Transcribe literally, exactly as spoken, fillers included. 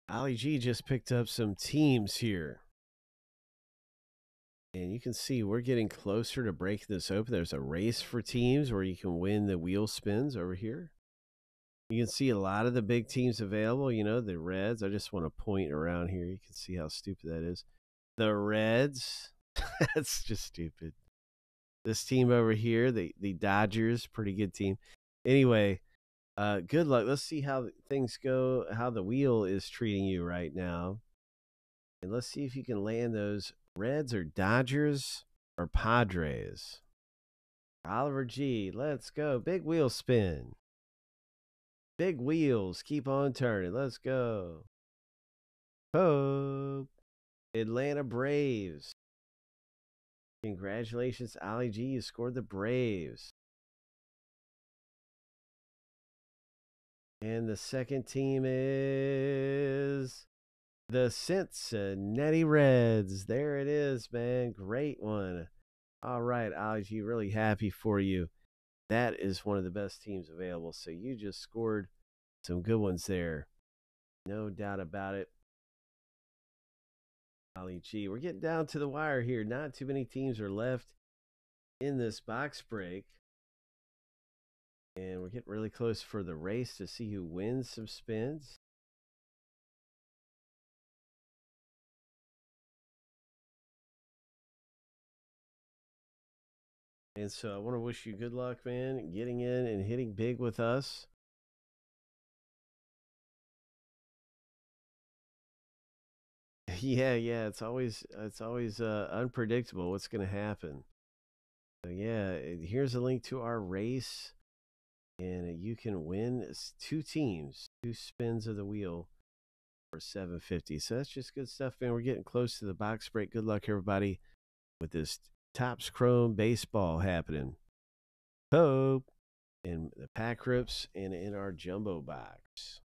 Ali G just picked up some teams here. And you can see we're getting closer to breaking this open. There's a race for teams where you can win the wheel spins over here. You can see a lot of the big teams available. You know, the Reds. I just want to point around here. You can see how stupid that is. The Reds. That's just stupid. This team over here, the, the Dodgers, pretty good team. Anyway, uh, good luck. Let's see how things go, how the wheel is treating you right now. And let's see if you can land those Reds or Dodgers or Padres. Oliver G, let's go. Big wheel spin. Big wheels keep on turning. Let's go. Hope. Atlanta Braves. Congratulations, Ali G. You scored the Braves. And the second team is the Cincinnati Reds. There it is, man. Great one. All right, Ali G. Really happy for you. That is one of the best teams available. So you just scored some good ones there. No doubt about it. Ali G. We're getting down to the wire here. Not too many teams are left in this box break. And we're getting really close for the race to see who wins some spins. And so I want to wish you good luck, man, getting in and hitting big with us. Yeah, yeah, it's always it's always uh, unpredictable what's going to happen. So yeah, here's a link to our race, and you can win two teams, two spins of the wheel for seven fifty. So that's just good stuff, man. We're getting close to the box break. Good luck, everybody, with this Topps Chrome baseball happening. Hope in the pack rips and in our jumbo box.